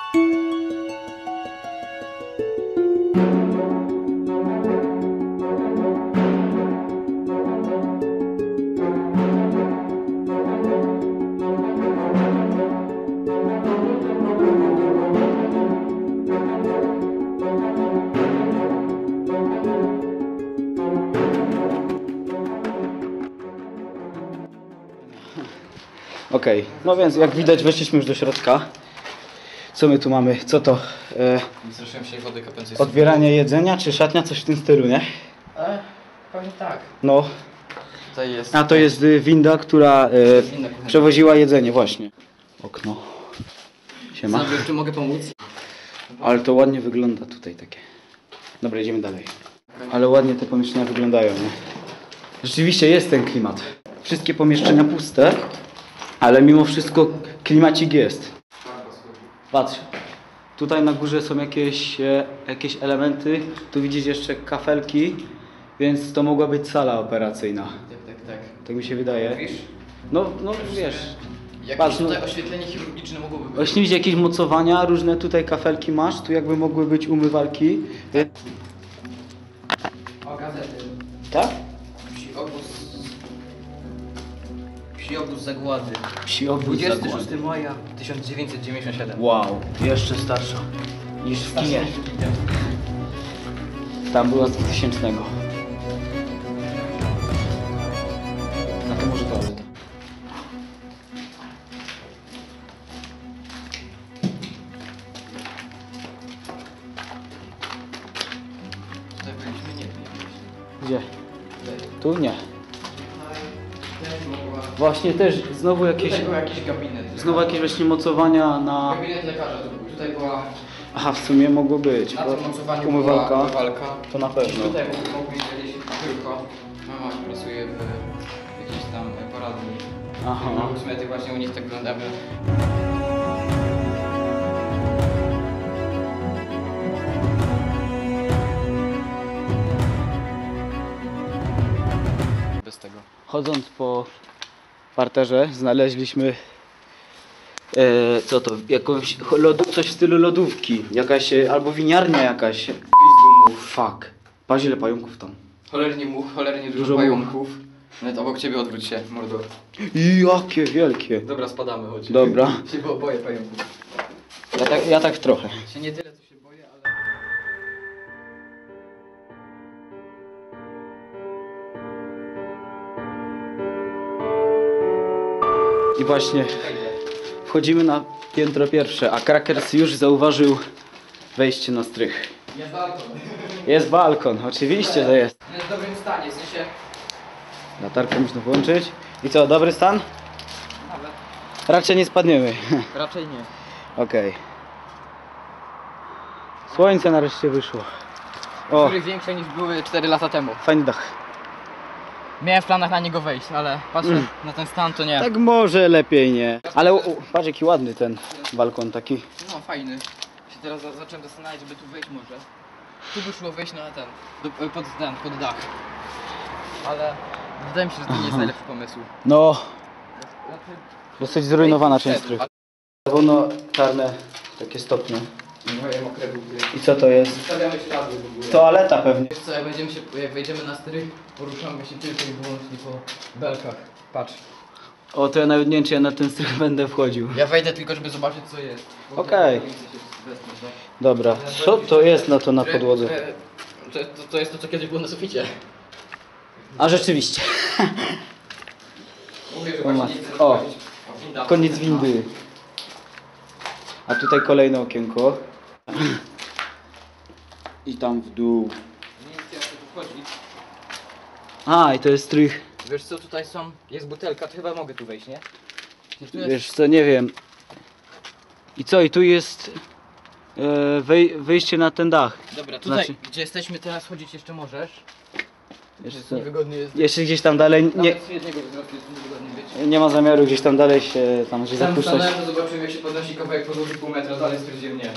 Okej, no więc jak widać weszliśmy już do środka. Co my tu mamy? Co to? Zresztą się wody kapiącej. Odbieranie jedzenia czy szatnia? Coś w tym stylu, nie? Pewnie tak. No. Tutaj jest... A to jest winda, która przewoziła jedzenie, właśnie. Okno. Siema. Czy mogę pomóc? Ale to ładnie wygląda tutaj takie. Dobra, idziemy dalej. Ale ładnie te pomieszczenia wyglądają, nie? Rzeczywiście jest ten klimat. Wszystkie pomieszczenia puste, ale mimo wszystko klimacik jest. Patrz. Tutaj na górze są jakieś elementy. Tu widzisz jeszcze kafelki, więc to mogła być sala operacyjna. Tak. Tak mi się wydaje. Wiesz? No wiesz. Jakieś Patrz, tutaj oświetlenie chirurgiczne mogłoby być. Właśnie widzisz jakieś mocowania, różne tutaj kafelki masz, tu jakby mogły być umywalki. O, gazety. Tak? Wsi obóz zagłady. Wsi obóz 26 zagłady. maja 1997. Wow, jeszcze starsza niż w kinie. Tam była z 2000. A to może toaleta. Tutaj byliśmy, nie. Gdzie? Tu nie. Właśnie też znowu jakieś... Tutaj był jakiś gabinet. Znowu jakieś właśnie mocowania na... Gabinet lekarza to był. Tutaj była... Aha, w sumie mogło być. Na bo tym mocowaniu umywalka. była umywalka. To na pewno. Tutaj mogli kiedyś tylko. Mama pracuje w jakiejś tam poradni. Aha. Kosmety właśnie u nich tak wyglądamy. Bez tego. Chodząc po parterze znaleźliśmy co to? Jakąś coś w stylu lodówki. Jakaś albo winiarnia jakaś. Fuck. Patrz ile pająków tam. Cholernie much, cholernie dużo Dużo pająków. Nawet obok ciebie odwróć się, mordo. I jakie wielkie. Dobra, spadamy, chodź. Dobra. Się boję pająków. Ja tak trochę. Się nie tyle co się boję, ale... I właśnie wchodzimy na piętro pierwsze, a Krakers już zauważył wejście na strych. Jest balkon. Jest balkon, oczywiście, że jest. Jest w dobrym stanie, w sensie... Latarkę można włączyć. I co, dobry stan? Nawet. Raczej nie spadniemy. Raczej nie. Okej. Słońce nareszcie wyszło. O, Który większe niż były 4 lata temu. fajny dach. Miałem w planach na niego wejść, ale patrzę na ten stan, to nie. Tak może lepiej nie. Ale patrz jaki ładny ten balkon taki. No fajny. Się teraz zacząłem zastanawiać, żeby tu wejść może. Tu by szło wejść na ten, pod dach. Ale wydaje mi się, że to nie jest najlepszy pomysł. No, Znaczy, dosyć zrujnowana część wszedł, strych. Czerwono-czarne takie stopnie. Moje mokre buty. I co to jest? Zostawiamy ślady w ogóle. Toaleta pewnie. Wiesz co, jak wejdziemy na strych, poruszamy się tylko i wyłącznie po belkach. Patrz. O, to ja nawet nie wiem, czy ja na ten strych będę wchodził. Ja wejdę tylko, żeby zobaczyć co jest. Okej. Dobra, co to jest na to na podłodze? To jest to, co kiedyś było na suficie. A rzeczywiście. Mówię, że O, właśnie mat- nie chcę o. zobaczyć. Winda. Koniec windy. A tutaj kolejne okienko. I tam w dół. Nie wiem, jak tu wchodzi. A, i to jest strych. Wiesz co, tutaj są, jest butelka, to chyba mogę tu wejść, nie? Tu jest, Wiesz co, nie wiem. I co, i tu jest wyjście na ten dach. Dobra, tutaj, znaczy- gdzie jesteśmy teraz, chodzić jeszcze możesz. Wiesz Jest co, niewygodnie jest. jeszcze gdzieś tam dalej, nie, Nawet z jednego wzrostu jest niewygodnie być. nie ma zamiaru gdzieś tam dalej się tam gdzieś Sam zapuszczać. stanąłem, to zobaczyłem jak się podnosi kawałek podłoży pół metra, dalej stwierdziłem nie.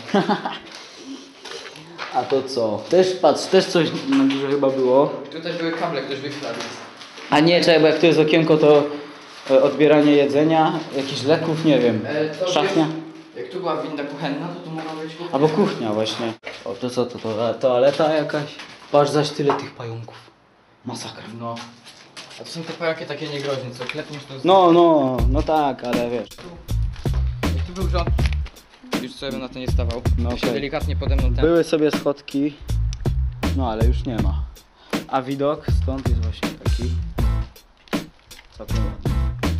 A to co? Też patrz, też coś na górze chyba było. Tutaj były kable, ktoś wyśladł. A nie, czekaj, bo jak tu jest okienko, to odbieranie jedzenia, jakichś leków, nie wiem. To Szachnia. Jak tu była winda kuchenna, to tu mogła być kuchnia. Albo kuchnia właśnie. O, to co, to toaleta jakaś? Patrz, zaś tyle tych pająków. Masakra. No. A to są te pająki takie niegroźne, co klepniesz to... No tak, ale wiesz. Jak tu był rząd, już sobie bym na to nie stawał. No To się okej. delikatnie pode mną ten... Były sobie schodki, no ale już nie ma. A widok stąd jest właśnie taki. Całkiem ładny.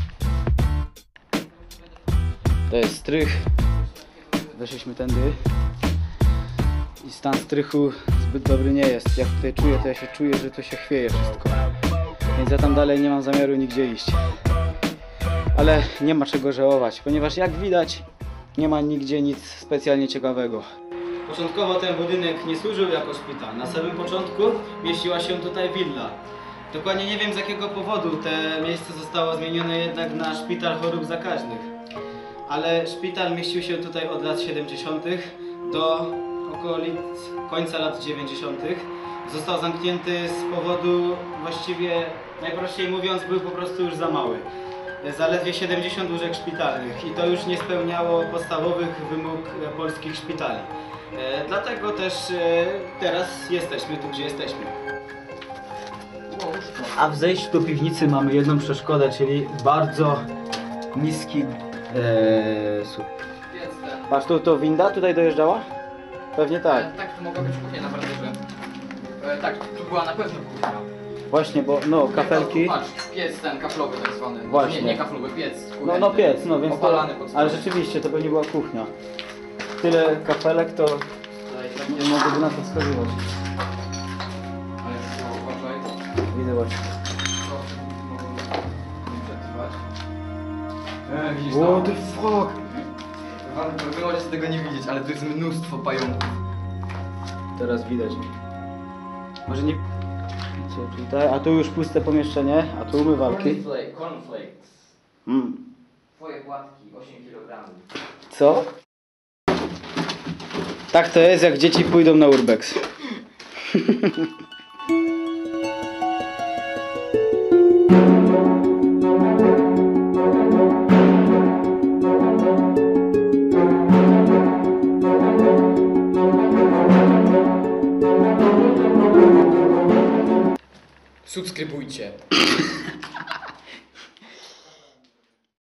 To jest strych. Weszliśmy tędy. I stan strychu zbyt dobry nie jest. Jak tutaj czuję, to ja się czuję, że to się chwieje wszystko. Więc ja tam dalej nie mam zamiaru nigdzie iść. Ale nie ma czego żałować, ponieważ jak widać nie ma nigdzie nic specjalnie ciekawego. Początkowo ten budynek nie służył jako szpital. Na samym początku mieściła się tutaj willa. Dokładnie nie wiem z jakiego powodu te miejsce zostało zmienione jednak na szpital chorób zakaźnych. Ale szpital mieścił się tutaj od lat 70. do okolic końca lat 90. Został zamknięty z powodu, właściwie najprościej mówiąc, był po prostu już za mały. Zaledwie 70 łóżek szpitalnych i to już nie spełniało podstawowych wymóg polskich szpitali. Dlatego też teraz jesteśmy tu, gdzie jesteśmy. A w zejściu do piwnicy mamy jedną przeszkodę, czyli bardzo niski słup. Patrz, tu winda tutaj dojeżdżała? Pewnie tak. Tak, to mogła być kuchnia naprawdę, że... Tak, tu była na pewno kuchnia. Właśnie, bo no kafelki. Patrz, piec ten kaflowy tak zwany. Właśnie. Nie kaflowy, piec. No piec, no więc to, opalany pod ale spodem. rzeczywiście to pewnie była kuchnia. Tyle kafelek to nie mogłoby na to wskazywać. Ale uważaj. Widzę właśnie. Widzisz What to? the fuck? Wy możecie tego nie widzieć, ale tu jest mnóstwo pająków. Teraz widać. Może nie... Co tutaj? A tu już puste pomieszczenie, a tu umywalki. Cornflakes. Twoje płatki, 8 kg. Co? Tak to jest, jak dzieci pójdą na urbex. Subskrybujcie.